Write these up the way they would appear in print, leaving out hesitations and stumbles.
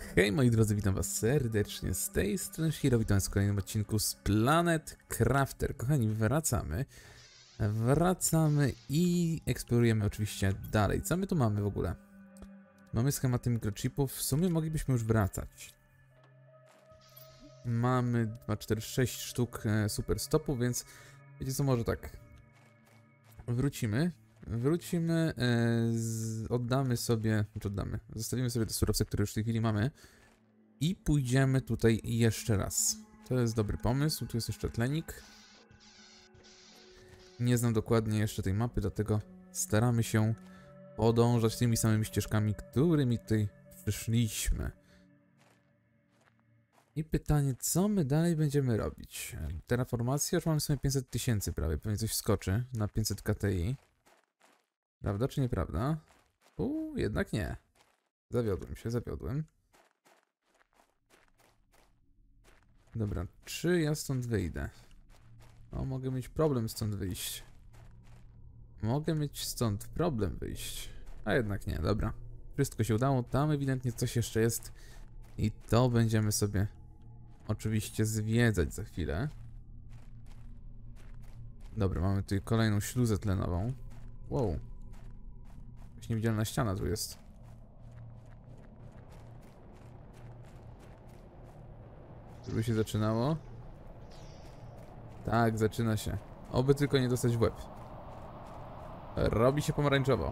Hej moi drodzy, witam was serdecznie z tej strony Shiro, witam w kolejnym odcinku z Planet Crafter. Kochani, wracamy i eksplorujemy oczywiście dalej. Co my tu mamy w ogóle? Mamy schematy mikrochipów, w sumie moglibyśmy już wracać. Mamy 2, 4, 6 sztuk super stopów, więc wiecie co, może tak. Wrócimy, zostawimy sobie te surowce, które już w tej chwili mamy i pójdziemy tutaj jeszcze raz. To jest dobry pomysł, tu jest jeszcze tlenik. Nie znam dokładnie jeszcze tej mapy, dlatego staramy się podążać tymi samymi ścieżkami, którymi tutaj przyszliśmy. I pytanie, co my dalej będziemy robić? Terraformacja, już mamy sobie 500 000 prawie, pewnie coś skoczy na 500 KTI. Prawda czy nieprawda? Jednak nie. Zawiodłem. Dobra, czy ja stąd wyjdę? O, mogę mieć problem stąd wyjść. A jednak nie, dobra. Wszystko się udało, tam ewidentnie coś jeszcze jest. I to będziemy sobie oczywiście zwiedzać za chwilę. Dobra, mamy tutaj kolejną śluzę tlenową. Wow. Jakaś niewidzialna ściana tu jest. Żeby się zaczynało? Tak, zaczyna się. Oby tylko nie dostać w łeb. Robi się pomarańczowo.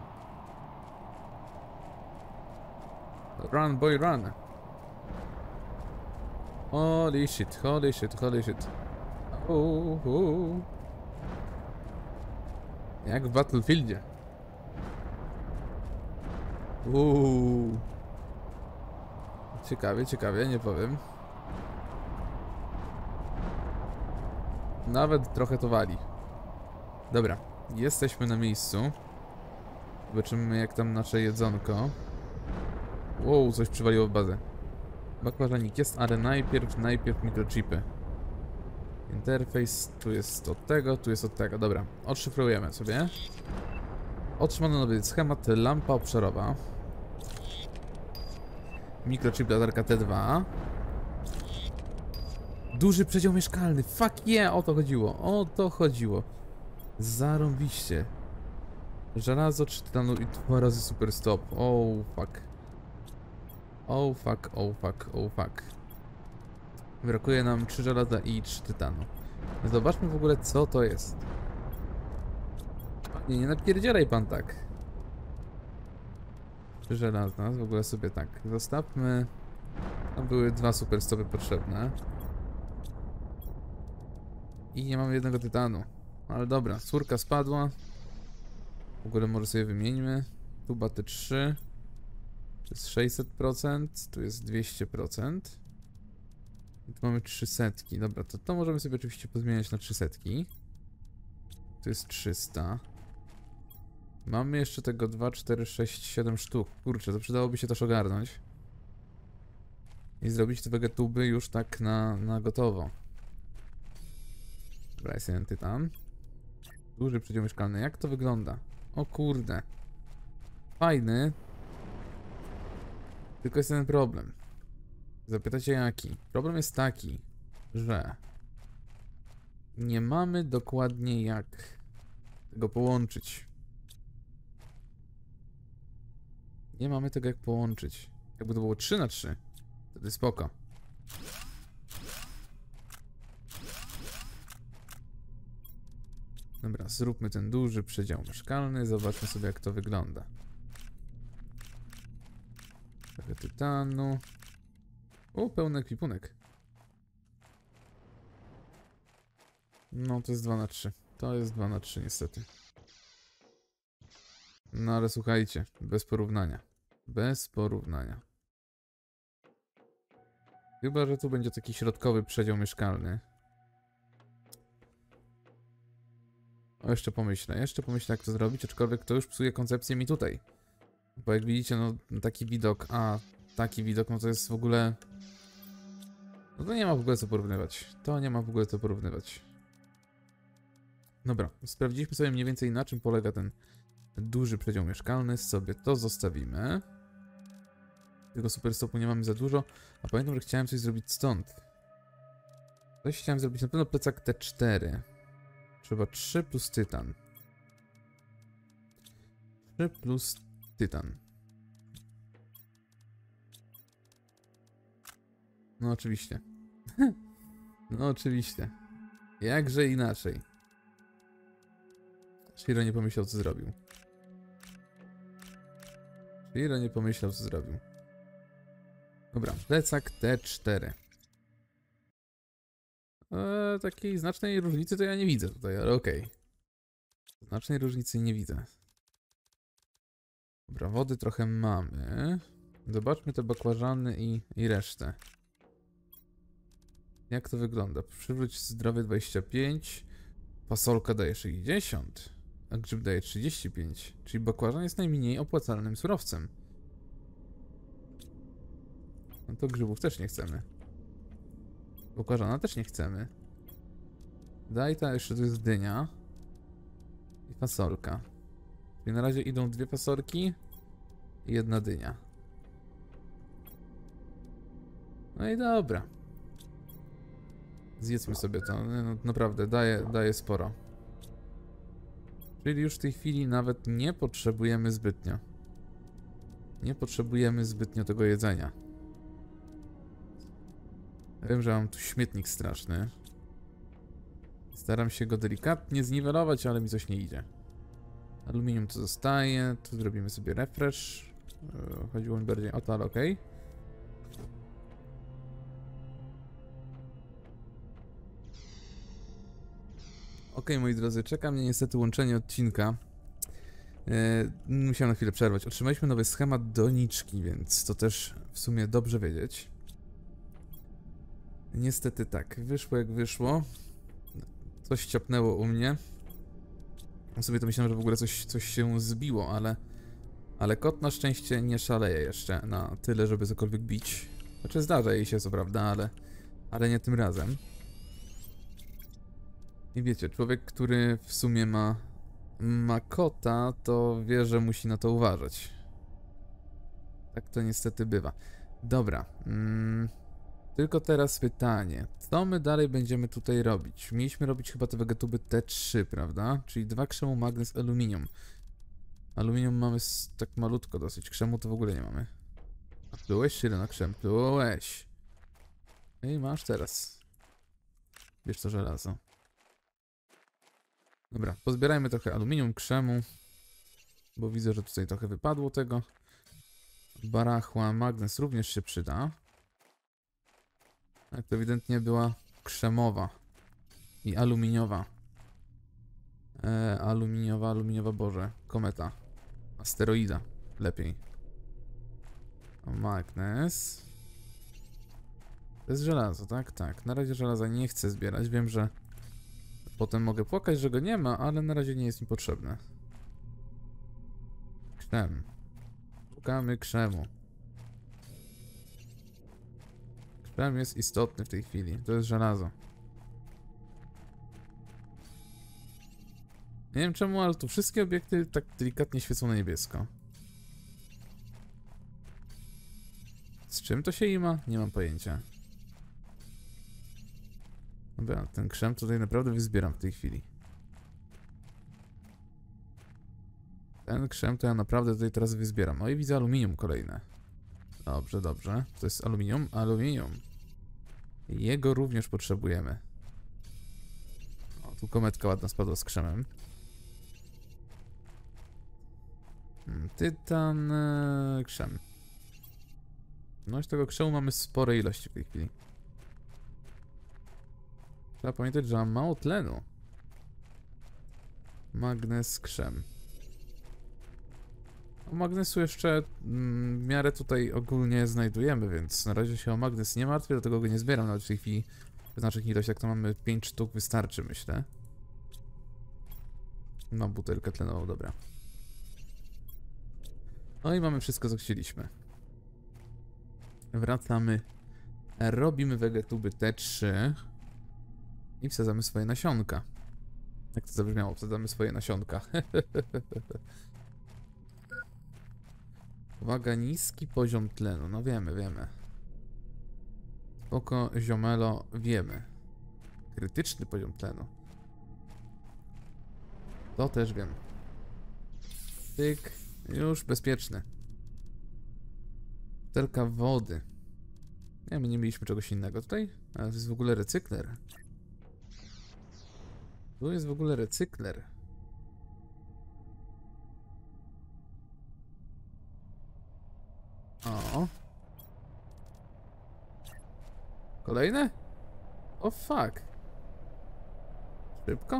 Run, boy, run. Holy shit. Jak w Battlefieldzie. Ciekawie, nie powiem. Nawet trochę to wali. Dobra, jesteśmy na miejscu. Zobaczymy jak tam nasze jedzonko. Wow, coś przywaliło w bazę. Bakłażanik jest, ale najpierw mikrochipy. Interfejs, tu jest od tego, tu jest od tego. Dobra, odszyfrujemy sobie. Otrzymano nowy schemat, lampa obszarowa. Mikrochip latarka T2. Duży przedział mieszkalny, fuck yeah, o to chodziło. Zarąbiście. Żelazo 3 tytanu i 2 razy super stop. Oh fuck. Brakuje nam 3 żelaza i 3 tytanu. Zobaczmy w ogóle co to jest. Nie napierdzielaj pan tak. 3 żelaza, w ogóle sobie tak zostawmy. Tam były 2 super stopy potrzebne. I nie mamy jednego tytanu. Ale dobra, córka spadła. W ogóle może sobie wymieńmy. Tuba T3. To jest 600%, tu jest 200%. I tu mamy 300. Dobra, to możemy sobie oczywiście pozmieniać na 300. Tu jest 300. Mamy jeszcze tego 2, 4, 6, 7 sztuk. Kurczę, to przydałoby się też ogarnąć. I zrobić te wegetuby już tak na gotowo. Dobra, jest jeden tytan. Duży przedział mieszkalny. Jak to wygląda? O kurde. Fajny. Tylko jest jeden problem. Zapytacie jaki? Problem jest taki, że nie mamy dokładnie jak tego połączyć. Nie mamy tego jak połączyć. Jakby to było 3 na 3, wtedy spoko. Dobra, zróbmy ten duży przedział mieszkalny, zobaczmy sobie jak to wygląda. Trochę tytanu. Pełny ekwipunek. No to jest 2 na 3. To jest 2 na 3 niestety. No ale słuchajcie, bez porównania. Chyba, że tu będzie taki środkowy przedział mieszkalny. Jeszcze pomyślę jak to zrobić, aczkolwiek to już psuje koncepcję mi tutaj. Bo jak widzicie, no taki widok, no to jest w ogóle... No to nie ma w ogóle co porównywać. Dobra, sprawdziliśmy sobie mniej więcej na czym polega ten duży przedział mieszkalny, sobie to zostawimy. Tego super stopu nie mamy za dużo. A pamiętam, że chciałem coś zrobić stąd. Coś chciałem zrobić, na pewno plecak T4. Trzeba 3 plus tytan. 3 plus tytan. No oczywiście. No oczywiście. Jakże inaczej. Shiro nie pomyślał, co zrobił. Shiro nie pomyślał, co zrobił. Dobra, plecak T4. Takiej znacznej różnicy to ja nie widzę tutaj, ale okej. Znacznej różnicy nie widzę. Dobra, wody trochę mamy. Zobaczmy te bakłażany i resztę. Jak to wygląda? Przywróć zdrowie 25. Fasolka daje 60. A grzyb daje 35. Czyli bakłażan jest najmniej opłacalnym surowcem. No to grzybów też nie chcemy. Bakłażana też nie chcemy. Daj ta, jeszcze tu jest dynia. I fasolka. Czyli na razie idą 2 fasolki i 1 dynia. No i dobra. Zjedzmy sobie to. No, naprawdę, daje sporo. Czyli już w tej chwili nawet nie potrzebujemy zbytnio. Nie potrzebujemy zbytnio tego jedzenia. Wiem, że mam tu śmietnik straszny. Staram się go delikatnie zniwelować, ale mi coś nie idzie. Aluminium tu zostaje. Tu zrobimy sobie refresh. Chodziło mi bardziej o to, ale okej. Okej, moi drodzy, czeka mnie niestety łączenie odcinka. Musiałem na chwilę przerwać. Otrzymaliśmy nowy schemat doniczki, więc to też w sumie dobrze wiedzieć. Niestety tak, wyszło jak wyszło. Coś ciapnęło u mnie. Ja sobie to myślałem, że w ogóle coś się zbiło, ale kot na szczęście nie szaleje jeszcze na tyle, żeby cokolwiek bić. Znaczy zdarza jej się, co prawda, ale nie tym razem. I wiecie, człowiek, który w sumie ma kota, to wie, że musi na to uważać. Tak to niestety bywa. Dobra. Tylko teraz pytanie. Co my dalej będziemy tutaj robić? Mieliśmy robić chyba te wegetuby T3, prawda? Czyli 2 krzemu, magnez, aluminium. Aluminium mamy tak malutko dosyć. Krzemu to w ogóle nie mamy. A plułeś, Shiro, na krzem? Plułeś. I masz teraz. Wiesz co, żelazo. Dobra, pozbierajmy trochę aluminium, krzemu. Bo widzę, że tutaj trochę wypadło tego. Barachła, magnez również się przyda. Tak, to ewidentnie była krzemowa. I aluminiowa. Aluminiowa, Boże. Kometa. Asteroida. Lepiej. O, magnez. To jest żelazo, tak? Tak. Na razie żelaza nie chcę zbierać. Wiem, że potem mogę płakać, że go nie ma, ale na razie nie jest mi potrzebne. Krzem. Szukamy krzemu. Krzem jest istotny w tej chwili. To jest żelazo. Nie wiem czemu, ale tu wszystkie obiekty tak delikatnie świecą na niebiesko. Z czym to się ima? Nie mam pojęcia. Dobra, ten krzem tutaj naprawdę wyzbieram w tej chwili. Ten krzem to ja naprawdę tutaj teraz wyzbieram. O i widzę aluminium kolejne. Dobrze, dobrze. To jest aluminium? Aluminium. Jego również potrzebujemy. O, tu kometka ładna spadła z krzemem. Tytan... krzem. No z tego krzemu mamy spore ilości w tej chwili. Trzeba pamiętać, że mam mało tlenu. Magnez, krzem. O magnesu jeszcze w miarę tutaj ogólnie znajdujemy, więc na razie się o magnes nie martwię, dlatego go nie zbieram nawet w tej chwili. W znacznych ilościach to mamy 5 sztuk, wystarczy, myślę. Mam butelkę tlenową, dobra. No i mamy wszystko, co chcieliśmy. Wracamy. Robimy wegetuby T3. I wsadzamy swoje nasionka. Jak to zabrzmiało? Wsadzamy swoje nasionka. Uwaga, niski poziom tlenu. No wiemy, wiemy. Spoko, ziomelo, wiemy. Krytyczny poziom tlenu. To też wiem. Tyk. Już bezpieczny. Butelka wody. Nie, my nie mieliśmy czegoś innego tutaj. A to jest w ogóle recykler. Tu jest w ogóle recykler. O. Kolejne? O fuck. Szybko?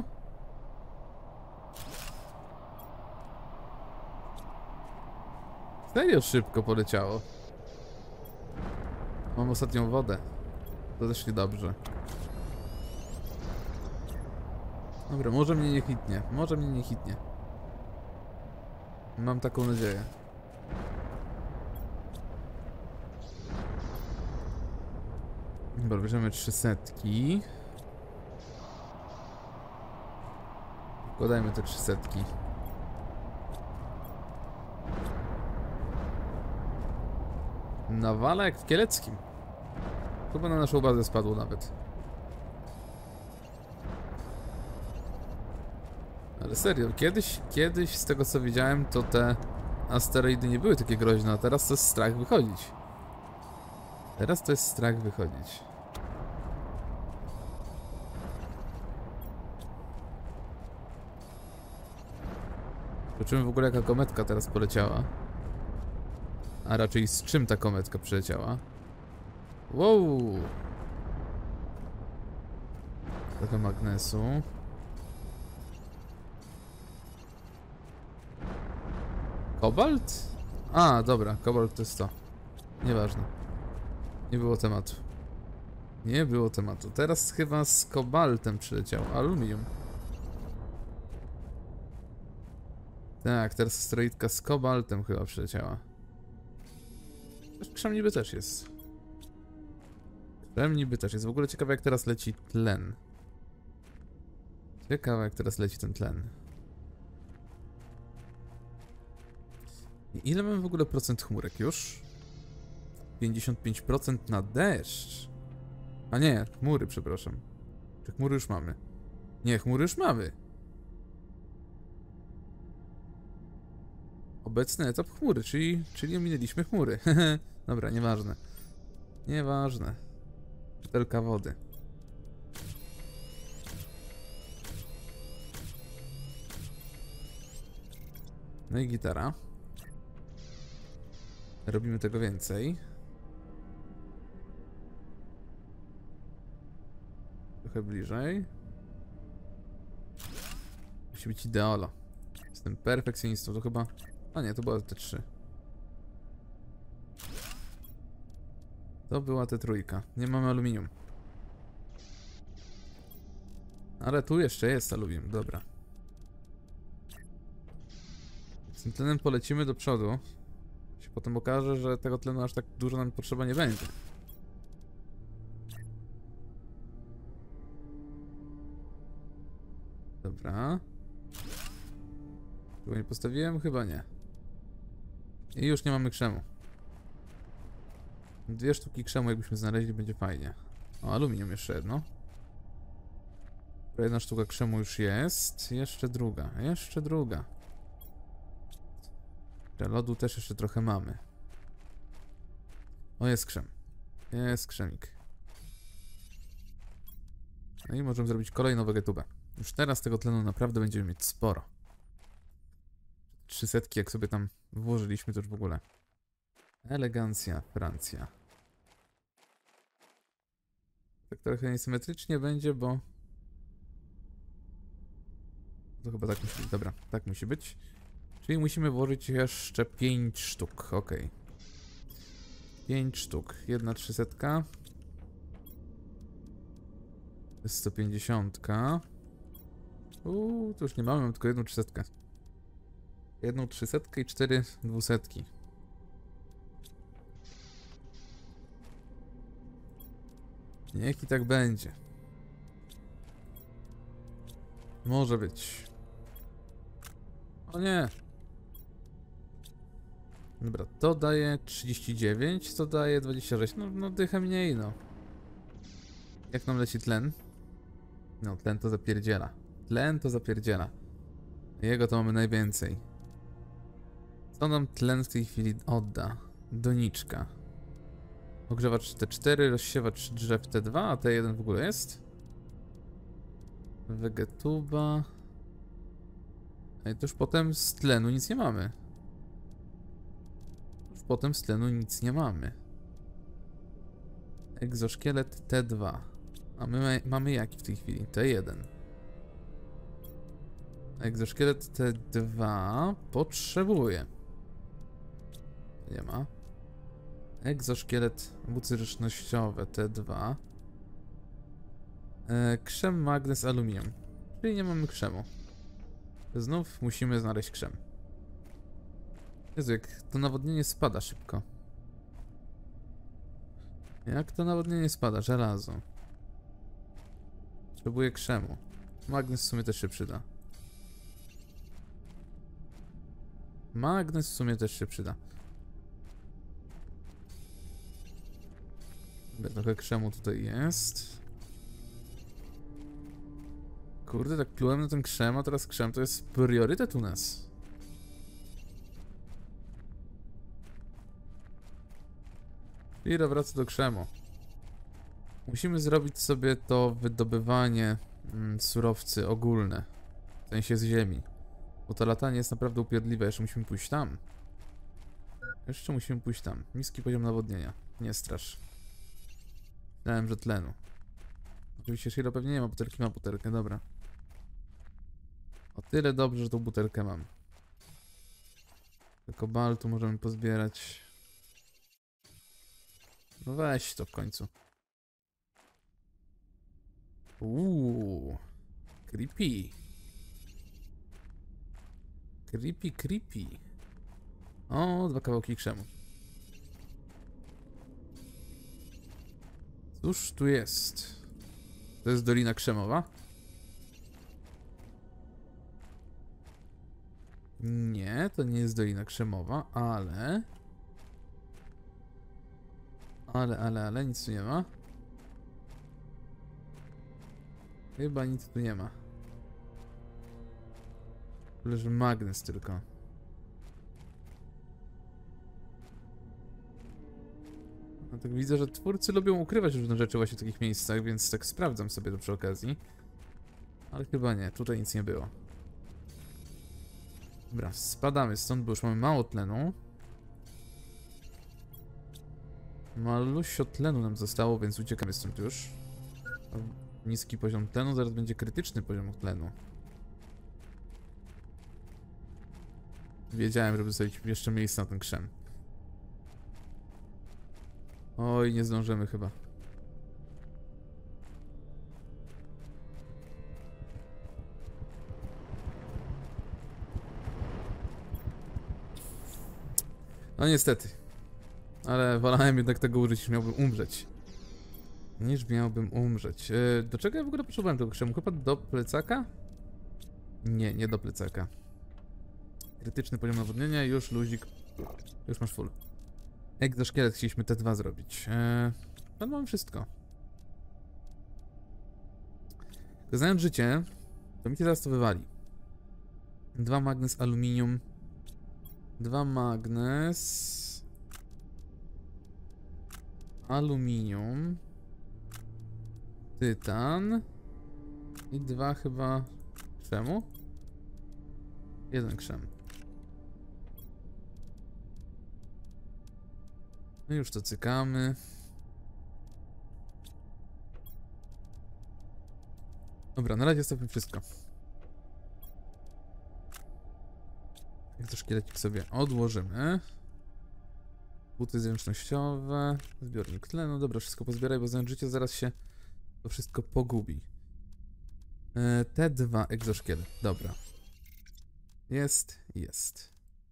Serio szybko poleciało. Mam ostatnią wodę. To też niedobrze. Dobra, może mnie nie hitnie. Może mnie nie hitnie. Mam taką nadzieję. Dobra, bierzemy 300. Wkładajmy te 300. Nawala jak w Kieleckim. Chyba na naszą bazę spadło nawet. Ale serio, kiedyś z tego co widziałem, to te asteroidy nie były takie groźne, a teraz to jest strach wychodzić. Teraz to jest strach wychodzić. Zobaczymy w ogóle jaka kometka teraz poleciała. A raczej z czym ta kometka przyleciała. Wow! Trochę magnesu. Kobalt? A, dobra, kobalt to jest to. Nieważne. Nie było tematu. Nie było tematu. Teraz chyba z kobaltem przyleciał. Aluminium. Tak, teraz asteroidka z kobaltem chyba przyleciała. Krzem niby też jest. Krzem niby też jest. W ogóle ciekawe jak teraz leci tlen. Ciekawe jak teraz leci ten tlen. I ile mamy w ogóle procent chmurek już? 55% na deszcz. A nie, chmury, przepraszam. Czy chmury już mamy? Nie, chmury już mamy. Obecny etap chmury, czyli ominęliśmy chmury. Dobra, nieważne. Nieważne. Butelka wody. No i gitara. Robimy tego więcej. Trochę bliżej. Musi być ideolo. Jestem perfekcjonistą, to chyba... A nie, to była T3. To była T3. Nie mamy aluminium. Ale tu jeszcze jest aluminium, dobra. Z tym tlenem polecimy do przodu. Się potem okaże, że tego tlenu aż tak dużo nam potrzeba nie będzie. Dobra. Chyba nie postawiłem? Chyba nie. I już nie mamy krzemu. 2 sztuki krzemu jakbyśmy znaleźli, będzie fajnie. O, aluminium jeszcze jedno. Jedna sztuka krzemu już jest. Jeszcze druga. Jeszcze druga. Lodu też jeszcze trochę mamy. O, jest krzem. Jest krzemik. No i możemy zrobić kolejną wegetubę. Już teraz tego tlenu naprawdę będziemy mieć sporo. 300 jak sobie tam włożyliśmy, to już w ogóle. Elegancja, Francja. Tak trochę niesymetrycznie będzie, bo... To chyba tak musi być. Dobra, tak musi być. Czyli musimy włożyć jeszcze 5 sztuk, ok. 5 sztuk. Jedna 300. To jest 150. To już nie mamy, mam tylko jedną 300. Jedną 300 i 4 200. Niech i tak będzie. Może być. O nie. Dobra, to daje 39, to daje 26. No dychę mniej, no. Jak nam leci tlen? No, tlen to zapierdziela. Tlen to zapierdziela. Jego to mamy najwięcej. Co nam tlen w tej chwili odda? Doniczka. Ogrzewacz T4, rozsiewacz drzew T2, a T1 w ogóle jest? Wegetuba. I to już potem z tlenu nic nie mamy. Już potem z tlenu nic nie mamy. Egzoszkielet T2. A my mamy jaki w tej chwili? T1. Egzoszkielet T2 potrzebuje. Nie ma. Egzoszkielet bucyrycznościowe T2. Krzem, magnez, aluminium. Czyli nie mamy krzemu. Znów musimy znaleźć krzem. Jezu, jak to nawodnienie spada szybko. Jak to nawodnienie spada? Żelazo. Potrzebuję krzemu. Magnez w sumie też się przyda. Magnez w sumie też się przyda. Trochę krzemu tutaj jest. Kurde, tak plułem na ten krzem, a teraz krzem to jest priorytet u nas. I wraca do krzemu. Musimy zrobić sobie to wydobywanie surowcy ogólne. W sensie z ziemi. Bo to latanie jest naprawdę upierdliwe. Jeszcze musimy pójść tam. Niski poziom nawodnienia. Nie strasz. Myślałem, że tlenu. Oczywiście Shiro pewnie nie ma butelki, ma butelkę, dobra. O tyle dobrze, że tą butelkę mam. Do kobaltu możemy pozbierać. No weź to w końcu. Creepy. Creepy. O, 2 kawałki krzemu. Cóż tu jest? To jest Dolina Krzemowa? Nie, to nie jest Dolina Krzemowa, ale... Ale, nic tu nie ma. Chyba nic tu nie ma. Leży magnes tylko. No tak widzę, że twórcy lubią ukrywać różne rzeczy właśnie w takich miejscach, więc tak sprawdzam sobie to przy okazji. Ale chyba nie, tutaj nic nie było. Dobra, spadamy stąd, bo już mamy mało tlenu. Malusio tlenu nam zostało, więc uciekamy stąd już. Niski poziom tlenu, zaraz będzie krytyczny poziom tlenu. Wiedziałem, żeby zostawić jeszcze miejsce na ten krzem. Oj, nie zdążymy chyba. No niestety. Ale wolałem jednak tego użyć, niż miałbym umrzeć. Do czego ja w ogóle potrzebowałem tego krzemu? Chyba do plecaka? Nie do plecaka. Krytyczny poziom nawodnienia, już luzik. Już masz full. Egzoszkielet chcieliśmy T2 zrobić. No mamy wszystko. Tylko znając życie, to mi się zaraz to wywali. 2 magnes, aluminium. 2 magnes. Aluminium. Tytan. I 2 chyba krzemu? 1 krzem. No już to cykamy. Dobra, na razie zostawmy wszystko. Jak to szkielecik sobie odłożymy. Buty zręcznościowe. Zbiornik tlenu. Dobra, wszystko pozbieraj, bo znając życie zaraz się to wszystko pogubi. T2 egzoszkielet. Dobra. Jest.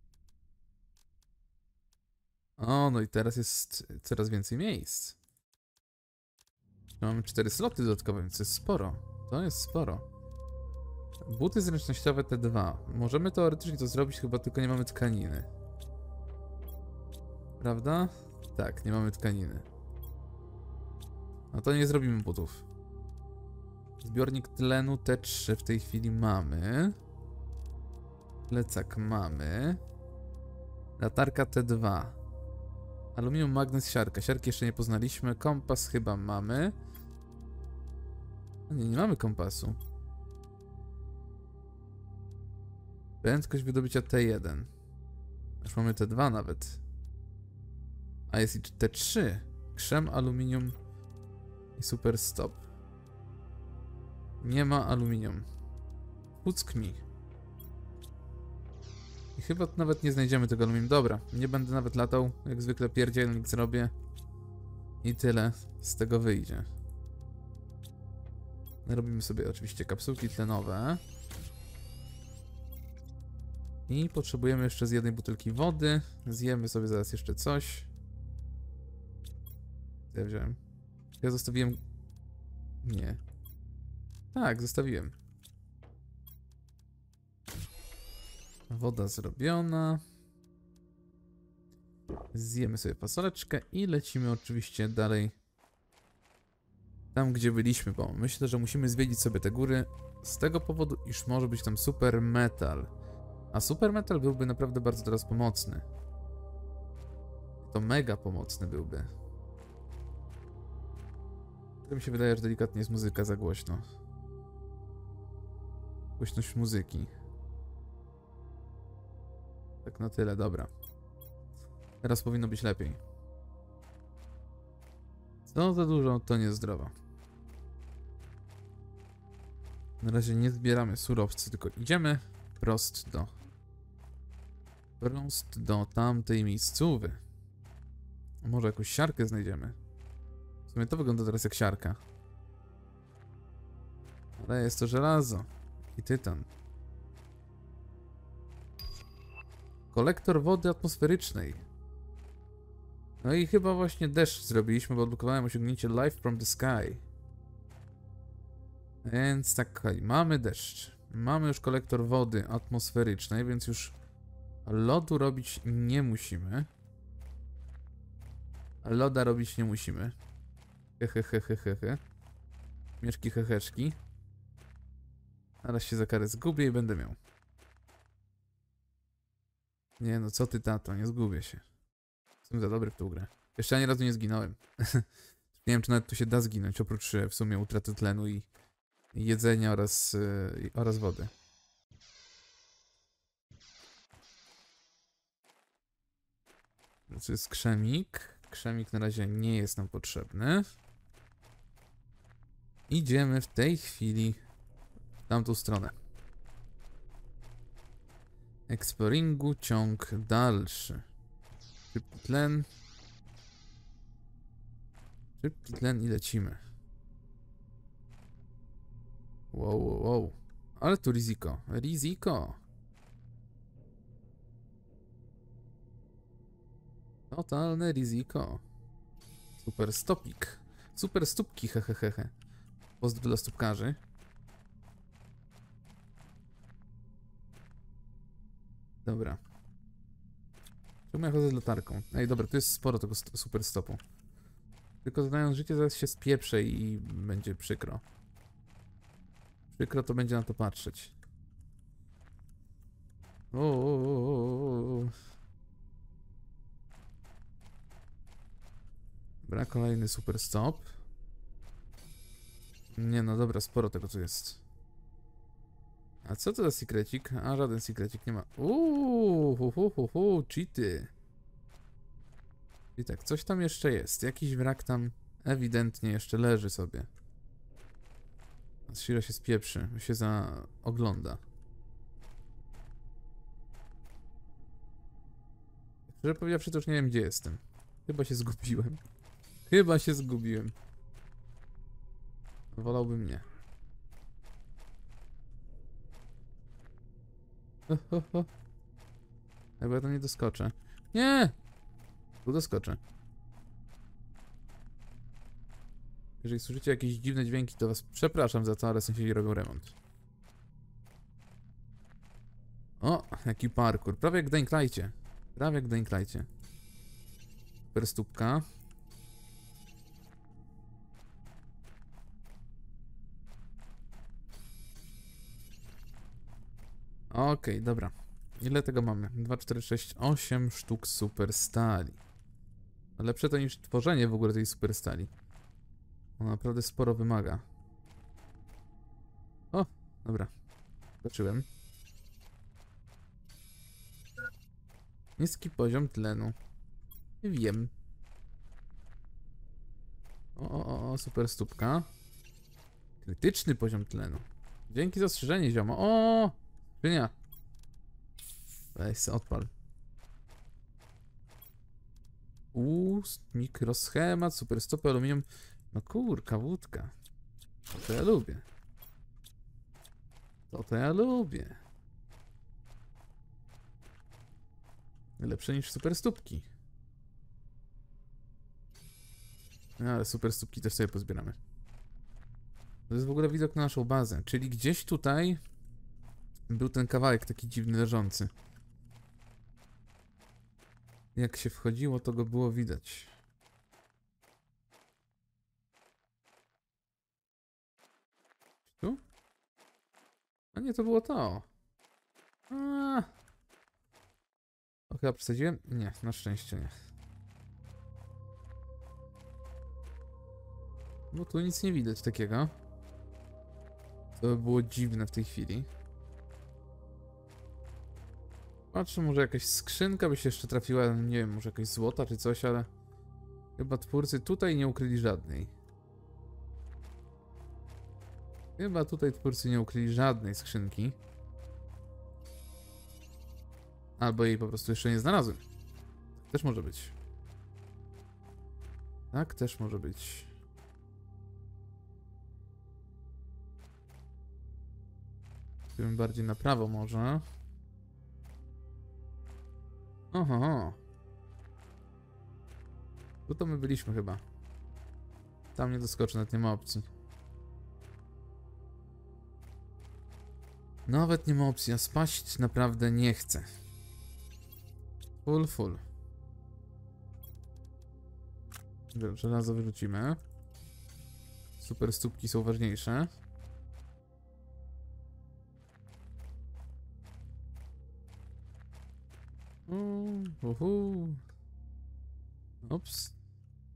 O, no i teraz jest coraz więcej miejsc. Mamy 4 sloty dodatkowe, więc to jest sporo. To jest sporo. Buty zręcznościowe T2. Możemy teoretycznie to zrobić, chyba tylko nie mamy tkaniny. Prawda? Tak, nie mamy tkaniny. No to nie zrobimy butów. Zbiornik tlenu T3 w tej chwili mamy. Plecak mamy. Latarka T2. Aluminium, magnes, siarka. Siarki jeszcze nie poznaliśmy. Kompas chyba mamy. Nie, nie mamy kompasu. Prędkość wydobycia T1. Już mamy T2 nawet. A jest i T3. Krzem, aluminium i super stop. Nie ma aluminium. Puck mi. I chyba nawet nie znajdziemy tego aluminium. Dobra, nie będę nawet latał. Jak zwykle pierdzielnik zrobię. I tyle z tego wyjdzie. Robimy sobie oczywiście kapsułki tlenowe. I potrzebujemy jeszcze z jednej butelki wody. Zjemy sobie zaraz jeszcze coś. Co ja wziąłem? Ja zostawiłem... Nie. Tak, zostawiłem. Woda zrobiona. Zjemy sobie fasoleczkę i lecimy oczywiście dalej tam, gdzie byliśmy, bo myślę, że musimy zwiedzić sobie te góry z tego powodu, iż może być tam super metal. A super metal byłby naprawdę bardzo teraz pomocny. To mega pomocny byłby. To mi się wydaje, że delikatnie jest muzyka za głośno. Głośność muzyki. Tak na tyle, dobra. Teraz powinno być lepiej. Co za dużo, to niezdrowo. Na razie nie zbieramy surowcy, tylko idziemy prost do tamtej miejscówy. A może jakąś siarkę znajdziemy? W sumie to wygląda teraz jak siarka. Ale jest to żelazo i tytan. Kolektor wody atmosferycznej. No i chyba właśnie deszcz zrobiliśmy, bo odblokowałem osiągnięcie Life from the Sky. Więc tak, mamy deszcz. Mamy już kolektor wody atmosferycznej, więc już lodu robić nie musimy. Loda robić nie musimy. Hehehehehe. Mieszki heheszki. Zaraz się za karę zgubię i będę miał. Nie no, co ty tato, nie zgubię się. Jestem za dobry w tą grę. Jeszcze ani razu nie zginąłem. Nie wiem, czy nawet tu się da zginąć, oprócz w sumie utraty tlenu i jedzenia oraz wody. To jest krzemik. Krzemik na razie nie jest nam potrzebny. Idziemy w tej chwili w tamtą stronę. Exploringu ciąg dalszy. Szybki tlen. Szybki tlen i lecimy. Wow, wow, wow. Ale tu ryzyko. Ryzyko. Totalne ryzyko. Super stopik. Super stópki, hehehehe. Pozdro dla stópkarzy. Dobra. Czemu ja chodzę z latarką? Ej, dobra, tu jest sporo tego super stopu. Tylko znając życie, zaraz się spieprzę i będzie przykro. Przykro to będzie na to patrzeć. Dobra, kolejny super stop. Nie no, dobra, sporo tego tu jest. A co to za secrecik? A żaden secrecik nie ma. Cheaty. I tak, coś tam jeszcze jest. Jakiś wrak tam ewidentnie jeszcze leży sobie. A Shira się spieprzy, się ogląda. Szczerze powiedziawszy, to już nie wiem, gdzie jestem. Chyba się zgubiłem. Chyba się zgubiłem. Wolałbym nie. Chyba ja tam nie doskoczę. Nie! Tu doskoczę. Jeżeli słyszycie jakieś dziwne dźwięki, to was przepraszam za to, ale sąsiedzi robią remont. O, jaki parkour. Prawie jak w Dying Light'cie. Prawie jak w Dying Light'cie. Super stópka. Okej, dobra. Ile tego mamy? 2, 4, 6, 8 sztuk super stali. Lepsze to niż tworzenie w ogóle tej super stali. Ona naprawdę sporo wymaga. O, dobra. Zobaczyłem. Niski poziom tlenu. Nie wiem. O, super stópka. Krytyczny poziom tlenu. Dzięki za ostrzeżenie, ziomo. O! Skrzynia. Weź se odpal. Mikroschemat, super stopy, aluminium. No kurka, wódka. To ja lubię. To ja lubię. Lepsze niż super stópki. No, ale super stópki też sobie pozbieramy. To jest w ogóle widok na naszą bazę. Czyli gdzieś tutaj był ten kawałek taki dziwny leżący. Jak się wchodziło, to go było widać. Tu? A nie, to było to. O, chyba przesadziłem? Nie, na szczęście nie. Bo tu nic nie widać takiego. To by było dziwne w tej chwili. Patrzę, może jakaś skrzynka by się jeszcze trafiła, nie wiem, może jakaś złota czy coś, ale chyba twórcy tutaj nie ukryli żadnej. Chyba tutaj twórcy nie ukryli żadnej skrzynki. Albo jej po prostu jeszcze nie znalazłem. Tak też może być. Tak też może być. Tym bardziej na prawo może. Oho. Tu to my byliśmy chyba. Tam nie doskoczę, nawet nie ma opcji. Nawet nie ma opcji, a spaść naprawdę nie chcę. Full. Żelazo wyrzucimy. Super stópki są ważniejsze. Ups.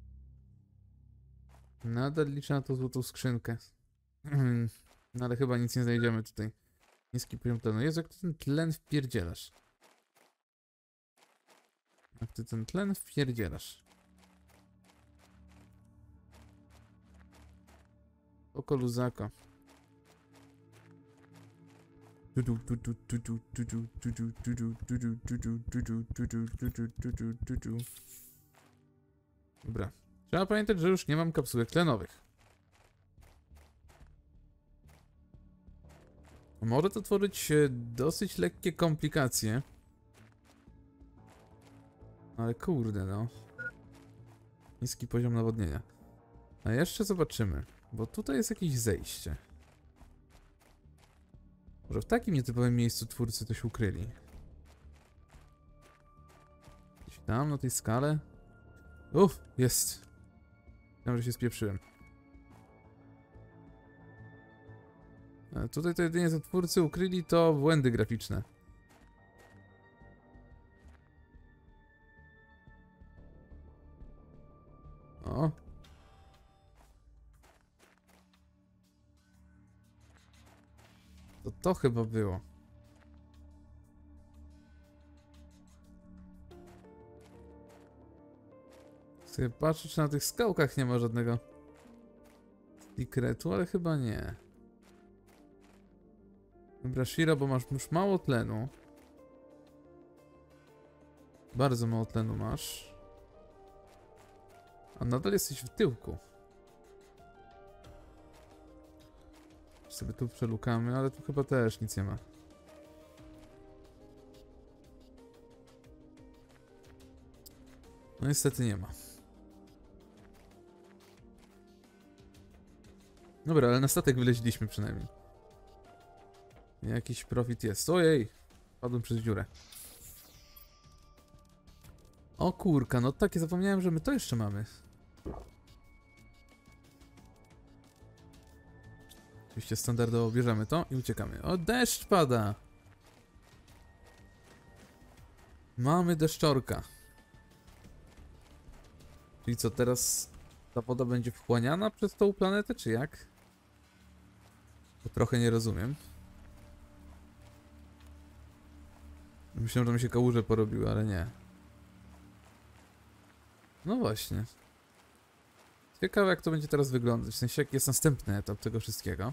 Nadal liczę na tą złotą skrzynkę. No ale chyba nic nie znajdziemy tutaj. Niski poziom tlenu. Jezu, jak ty ten tlen wpierdzielasz. Jak ty ten tlen wpierdzielasz. Oko luzaka. Dobra. Trzeba pamiętać, że już nie mam kapsułek tlenowych. Może to tworzyć dosyć lekkie komplikacje. Ale kurde no. Niski poziom nawodnienia. A jeszcze zobaczymy. Bo tutaj jest jakieś zejście. Może w takim nietypowym miejscu twórcy to się ukryli. Gdzieś tam na tej skale. Jest. Wiem, że się spieprzyłem. A tutaj to jedynie co twórcy ukryli to błędy graficzne. O. To chyba było. Sobie patrzę, czy na tych skałkach nie ma żadnego sekretu, ale chyba nie. Dobra, Shiro, bo masz już mało tlenu. Bardzo mało tlenu masz. A nadal jesteś w tyłku. Sobie tu przelukamy, ale tu chyba też nic nie ma. No niestety nie ma. Dobra, ale na statek wyleźliśmy przynajmniej. Jakiś profit jest. Ojej! Padłem przez dziurę. O kurka, no takie zapomniałem, że my to jeszcze mamy. Oczywiście standardowo bierzemy to i uciekamy. O, deszcz pada! Mamy deszczorka. Czyli co, teraz ta woda będzie wchłaniana przez tą planetę, czy jak? Bo trochę nie rozumiem. Myślałem, że mi się kałuże porobiły, ale nie. No właśnie. Ciekawe, jak to będzie teraz wyglądać. W sensie, jaki jest następny etap tego wszystkiego.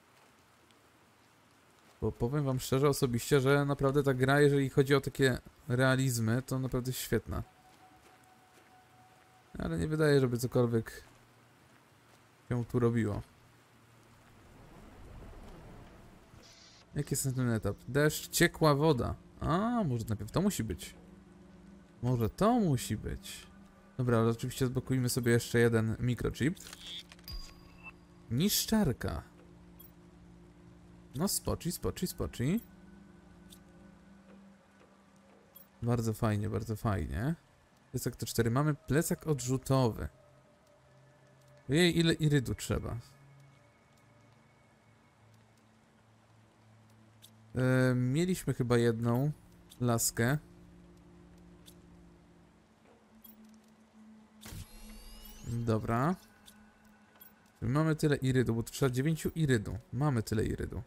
Bo powiem wam szczerze, osobiście, że naprawdę ta gra, jeżeli chodzi o takie realizmy, to naprawdę jest świetna. Ale nie wydaje, żeby cokolwiek się tu robiło. Jaki jest następny etap? Deszcz, ciekła woda. A, może najpierw to musi być. Może to musi być. Dobra, ale oczywiście zblokujmy sobie jeszcze jeden mikrochip. Niszczarka. No spoczy, spoczy, spoczy. Bardzo fajnie, bardzo fajnie. Plecak to 4. Mamy plecak odrzutowy. Ojej, ile irydu trzeba. Mieliśmy chyba jedną laskę. Dobra. Mamy tyle irydu, bo trzeba 9 irydu. Mamy tyle irydu.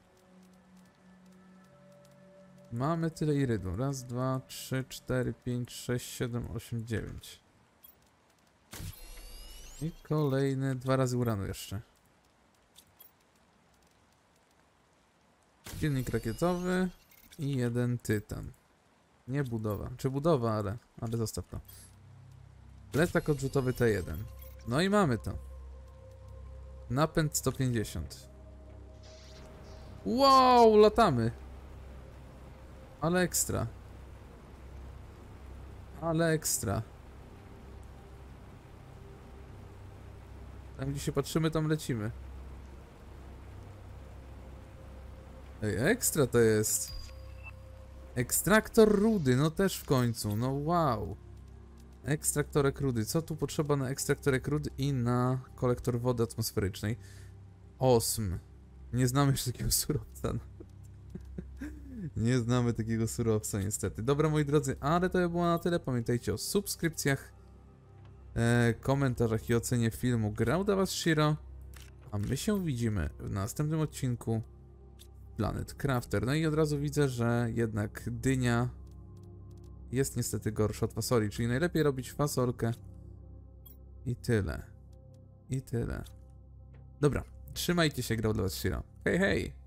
Mamy tyle irydu. Raz, dwa, 3, 4, 5, 6, 7, 8, 9. I kolejne 2 razy uranu jeszcze. Silnik rakietowy i 1 tytan. Nie budowa. Czy budowa, ale zostaw to. Plecak odrzutowy T1. No i mamy to. Napęd 150. Wow, latamy. Ale ekstra. Ale ekstra. Tam gdzie się patrzymy, tam lecimy. Ej, ekstra to jest. Ekstraktor rudy, no też w końcu, no wow. Ekstraktorek rudy. Co tu potrzeba na ekstraktorek rudy i na kolektor wody atmosferycznej? Osm. Nie znamy jeszcze takiego surowca. Nie znamy takiego surowca niestety. Dobra, moi drodzy, ale to by było na tyle. Pamiętajcie o subskrypcjach, komentarzach i ocenie filmu. Grał dla was Shiro, a my się widzimy w następnym odcinku Planet Crafter. No i od razu widzę, że jednak dynia jest niestety gorsza od fasoli, czyli najlepiej robić fasolkę i tyle. I tyle. Dobra, trzymajcie się, grał dla was Shiro. Hej, hej!